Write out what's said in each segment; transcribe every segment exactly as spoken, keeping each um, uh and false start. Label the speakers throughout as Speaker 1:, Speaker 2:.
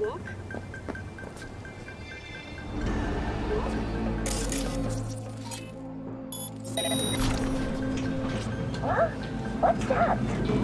Speaker 1: Huh? What's that?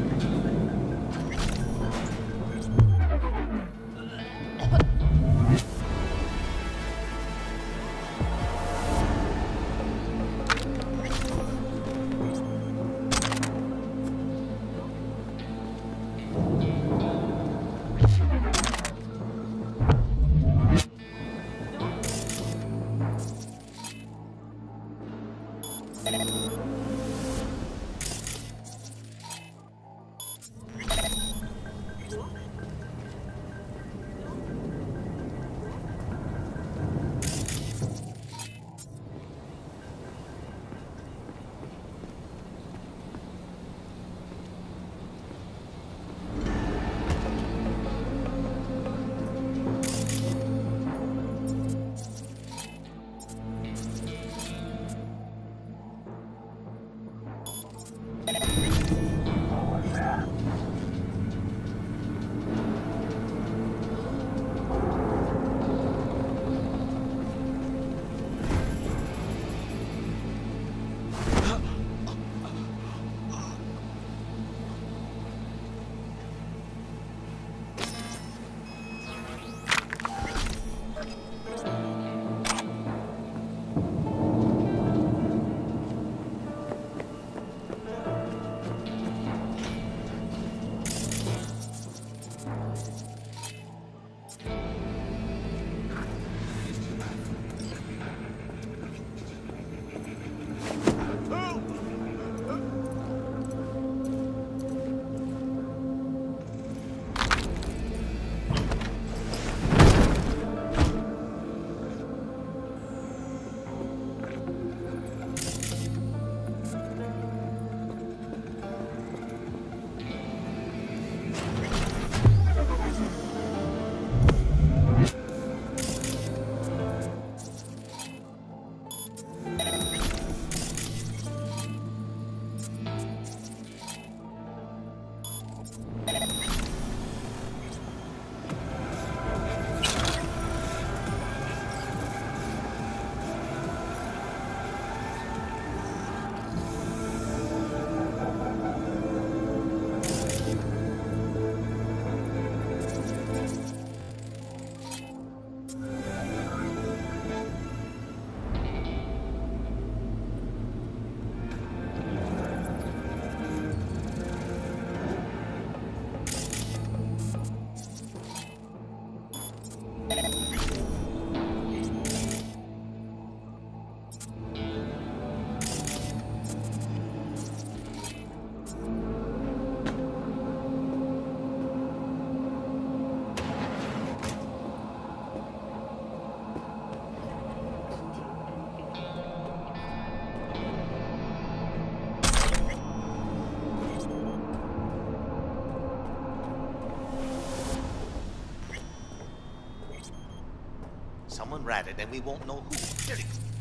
Speaker 2: Someone ratted, and we won't know who. There he goes.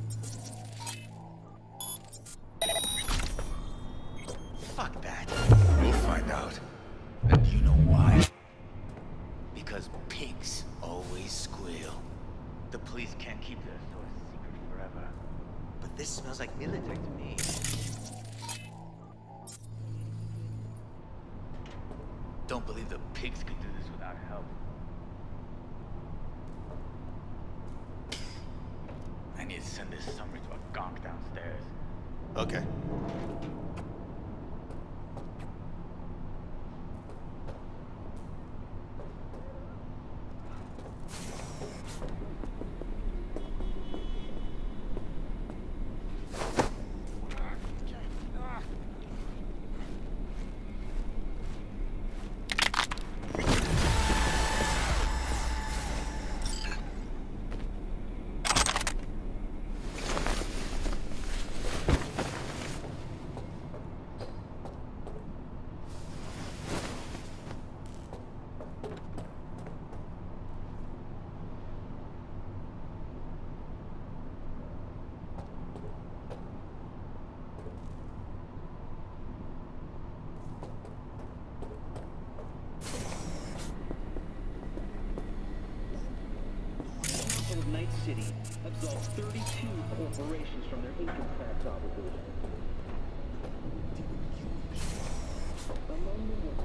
Speaker 2: Fuck that.
Speaker 3: We'll find out. And you know why?
Speaker 2: Because pigs always squeal.
Speaker 4: The police can't keep their source secret forever.
Speaker 2: But this smells like military to me.
Speaker 4: Don't believe the pigs could do this without help. I need to send this summary to a gonk downstairs.
Speaker 2: Okay.
Speaker 1: City absolved thirty-two corporations from their income tax obligations. Among them were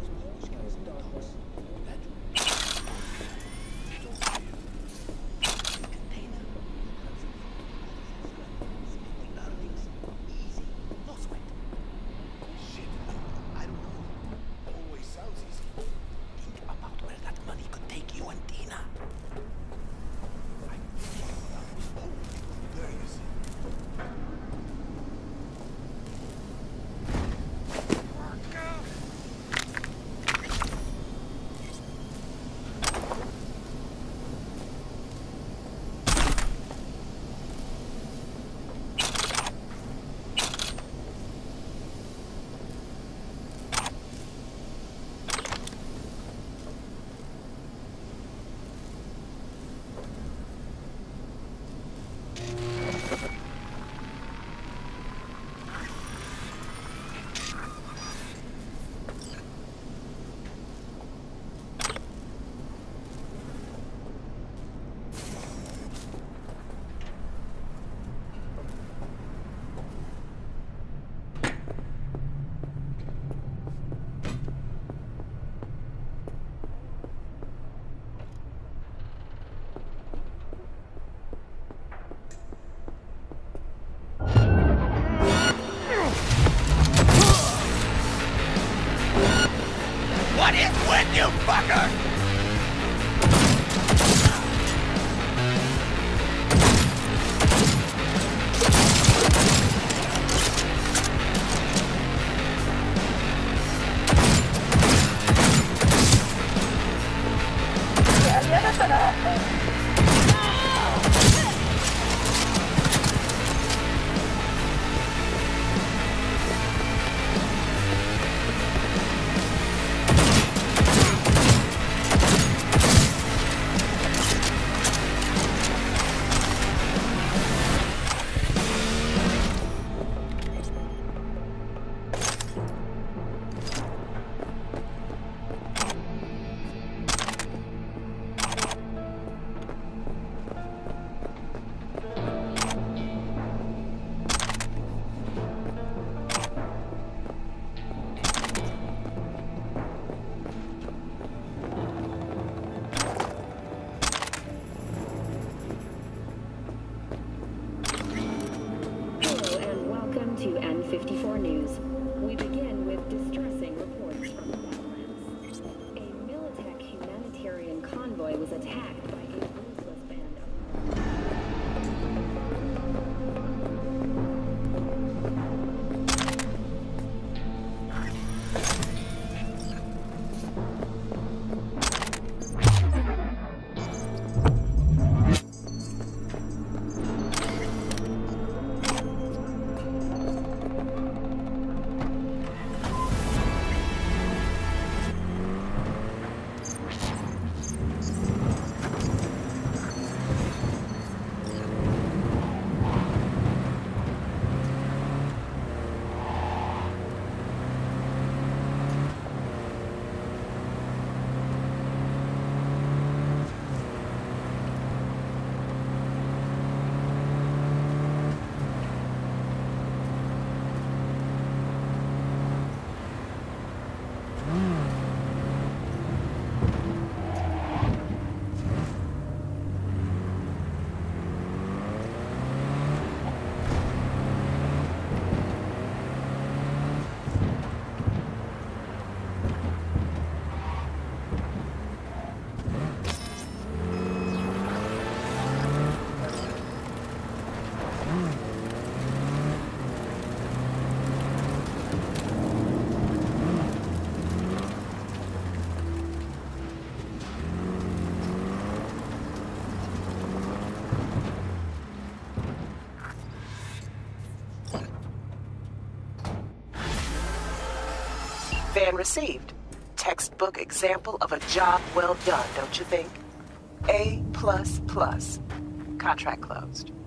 Speaker 2: What is with you, fucker?
Speaker 5: To N fifty-four News. We begin with distressing reports from the Badlands. A Militech humanitarian convoy was attacked by a ruthless band of...
Speaker 6: Van received. Textbook example of a job well done, don't you think? A plus plus. Contract closed.